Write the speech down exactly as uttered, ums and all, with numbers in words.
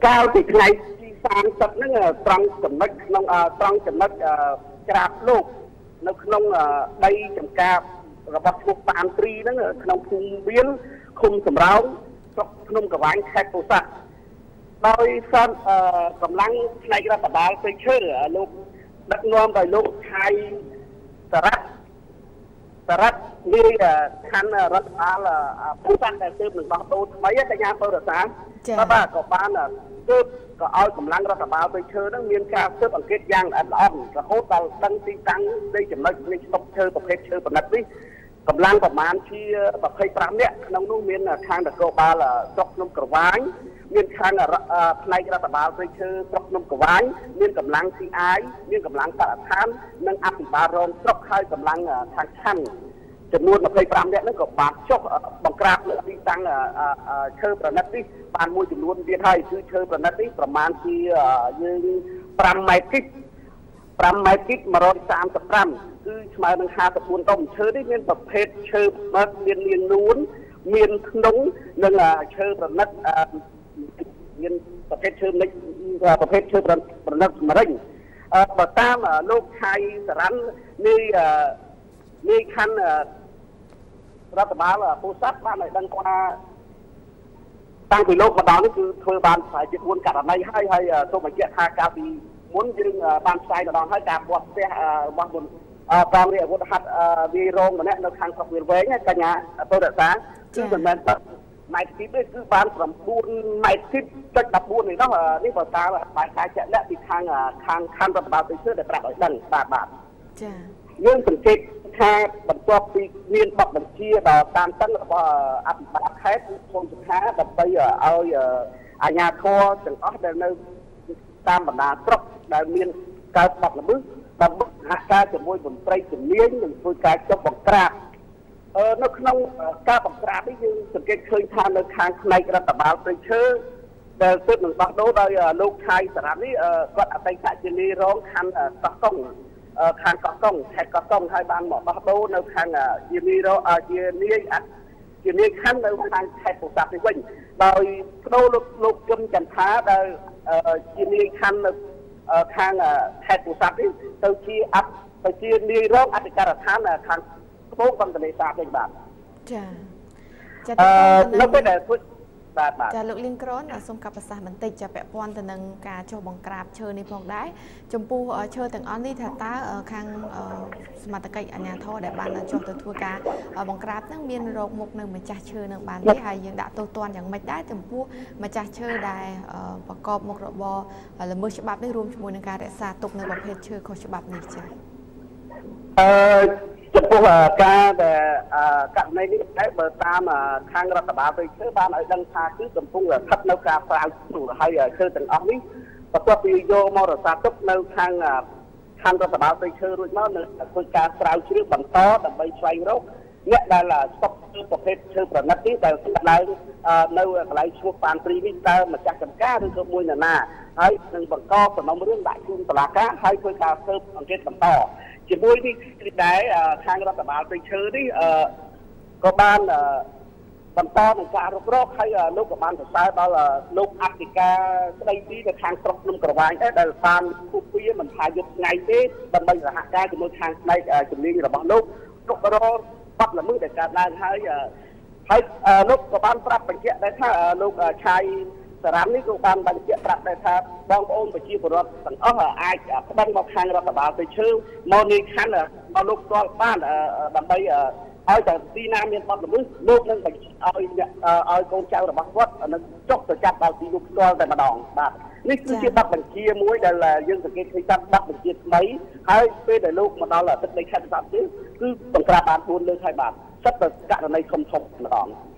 កាលពីថ្ងៃទីសាមសិបហ្នឹងត្រង់ចំណុចក្នុងត្រង់ចំណុចក្រាបលោកនៅក្នុងដីចម្ការរបស់ឈ្មោះបានទ្រីហ្នឹងក្នុងភូមិវៀនឃុំសំរោងស្រុកភ្នំក្រវាញខេត្តពោធិ៍សាត់ដោយសារកម្លាំងផ្នែករដ្ឋបាលទៅឈើលោកដឹកនាំដោយលោកឆៃសារ៉ាត់សារ៉ាត់នេះខណ្ឌរដ្ឋបាលពោធិ៍សាត់ដែលទើបនឹងដោះដូរថ្មីកញ្ញាពៅរសាបាទក៏បានទើបក៏ឲ្យកម្លាំងរដ្ឋបាលទៅឈើហ្នឹងមានការស៊ើបអង្កេតយ៉ាងល្អិតល្អន់រហូតដល់ដឹងទីតាំងនៃចំណុចនៃស្តុកឈើប្រភេទឈើប្រណិតនេះកម្លាំងប្រមាណជាยี่สิบห้าនាក់ក្នុងនោះមានខាងនគរបាលស្រុកភ្នំក្រវាញមានខាងផ្នែករដ្ឋបាលព្រៃឈើស្រុកភ្នំក្រវាញមានកម្លាំង ซี អាយ មានកម្លាំងបរិស្ថាននិងអភិបាលរងស្រុកហើយកម្លាំងខាងខណ្ឌចំនួនยี่สิบห้าនាក់ហ្នឹងក៏បានចុះបង្ក្រាបលើទីតាំងឈើប្រណិតនេះបានមួយចំនួនទៀតហើយគឺឈើប្រណិតនេះប្រមាណជាយើងfiveម៉ែត្រគីបfiveម៉ែត្រគីបone hundred thirty-fiveគឺស្មើនឹងห้าสิบfourដុំឈើនេះមានប្រភេទឈើប្រណិតមាននាងនួនមានធ្នង់និងឈើប្រណិតមានប្រភេទឈើនិចប្រភេទឈើប្រណិតម្រេចបើតាមលោកឆៃសារ៉ាន់នេះនេះខណ្ឌរដ្ឋបាលពោធិ៍សាត់បានឲ្យដឹងថាតាំងពីលោកមកដល់នេះគឺធ្វើបានប្រហែលជាfourករណីហើយហើយសូមបញ្ជាក់ថាកាលពីមុនយើងបានផ្សាយម្ដងហើយការពាត់ផ្ទះរបស់មុនតាមរាជអាវុធហត្ថវាយរងម្នាក់នៅខាងស្រុកវាលវែងកញ្ញាពៅរក្សាគឺមិនមែនម៉ែត្រគីបទេគឺបានnineម៉ែត្រគីបចុចfourteenនេះនោះនេះបើតាមបាយការជាក់លាក់ពីខាងខាងខណ្ឌរដ្ឋបាលទៅជឿដែលប្រាប់ឲ្យដឹងបាទបាទចាយើងសង្កេតថាបន្ទាប់ពីមានបទបញ្ជាដល់តាមតឹងរបស់អភិបាលខេត្តគឺសូមសុខាដើម្បីឲ្យអាជ្ញាធរទាំងអស់ដែលនៅតាមបណ្ដាស្រុកដែលមានកើតបទល្មើសដើម្បីសហការជាមួយមន្ត្រីជំនាញនិងធ្វើការចុះបង្ក្រាបនៅក្នុងការបង្ក្រាបនេះយើងសង្កេតឃើញថានៅខាងផ្នែករដ្ឋបាលព្រៃឈើដែលទើបនឹងដោះដូរដោយលោកឆៃសារ៉ាត់នេះគាត់អតីតជានាយរងខណ្ឌកោះកុងខាងកោះកុងខេត្តកោះកុងហើយបានមកដោះដូរនៅខាងជានាយរជានាយជានាយខណ្ឌនៅខាងខេត្តពោធិ៍សាត់នេះវិញដោយបដូរលោកលោកជុនចន្ទថាដែលជានាយខណ្ឌនៅខាងខេត្តពោធិ៍សាត់នេះទៅជាអភិទៅជានាយរងអធិការដ្ឋានខាងស្ពងបឹងទន្លេសាបវិញបាទចាចានៅពេលដែលធ្វើបាទបាទចាលោកលៀងក្រនសូមកាប់ប្រសាសន៍បន្តិចចាពាក់ព័ន្ធទៅនឹងការចុះបង្ក្រាបឈើនេះផងដែរចំពោះឈើទាំងអស់នេះថាតើខាងសមត្ថកិច្ចអាជ្ញាធរដែលបានចុះទៅធ្វើការបង្ក្រាបហ្នឹងមានរោគមុខនៅម្ចាស់ឈើនឹងបានទេហើយយើងដាក់ទោសទណ្ឌយ៉ាងម៉េចដែរចំពោះម្ចាស់ឈើដែលប្រកបមុខរបរល្មើសច្បាប់នេះរួមជាមួយនឹងការរក្សាទុកនៅប្រភេទឈើខុសច្បាប់នេះចាអឺចំពោះការដែលករណីនេះតែបើតាមខាងរដ្ឋបាលទៅឈើបានឲ្យដឹងថាគឺកំពុងស្ថិតនៅការស្រាវជ្រាវហើយឈើទាំងអស់នេះបន្ទាប់ពីយកមករក្សាទុកនៅខាងខាងរដ្ឋបាលទៅឈើរួចមកនៅធ្វើការស្រាវជ្រាវបន្តដើម្បីស្វែងរកអ្នកដែលស្តុកឈើប្រភេទឈើប្រណិតនេះដែលស្ថិតឡើងនៅកន្លែងឈ្មោះបានព្រីនេះតើម្ចាស់ចំការឬក៏មួយនរណាហើយនឹងបង្កសំណុំរឿងដាក់ជូនតុលាការហើយធ្វើការស៊ើបអង្កេតបន្តជាមួយនេះគឺដែរខាងរដ្ឋបាលព្រៃឈើនេះក៏បានបន្តនឹងការរុករកហើយលោកក៏បានសរសើរដល់លោកអធិការស្ដីទីនៅខាងស្រុកភ្នំក្រវាញដែរដែលបានគូពីមិនថាយុទ្ធថ្ងៃទេដើម្បីសហការជាមួយខាងផ្នែកជំនាញរបស់លោកទុករកបាត់ល្មើសដែលកើតឡើងហើយហើយលោកក៏បានប្រាប់បញ្ជាក់ដែរថាលោកឆៃសារ៉ាន់នេះក៏បានបញ្ជាក់ប្រាប់ដែរថាបងប្អូនប្រជាពលរដ្ឋទាំងអស់អាចប្តឹងមកខាងរដ្ឋបាលទៅឈើមកនាយខណ្ឌមកលោកស្គាល់បានដើម្បីឲ្យតែទីណាមានបទល្មើសលោកនឹងបញ្ជាឲ្យឲ្យកូនចៅរបស់គាត់នឹងចុះទៅចាប់ដល់ទីលោកស្គាល់តែម្ដងបាទនេះគឺជាបទបញ្ជាមួយដែលយើងសង្កេតឃើញថាបទបញ្ជាថ្មីហើយពេលដែលលោកមកដល់ទឹកដីខេត្តសៀមរាបគឺបង្ក្រាបបានfourលើកហើយបាទសិតតែករណីធំធំម្ដង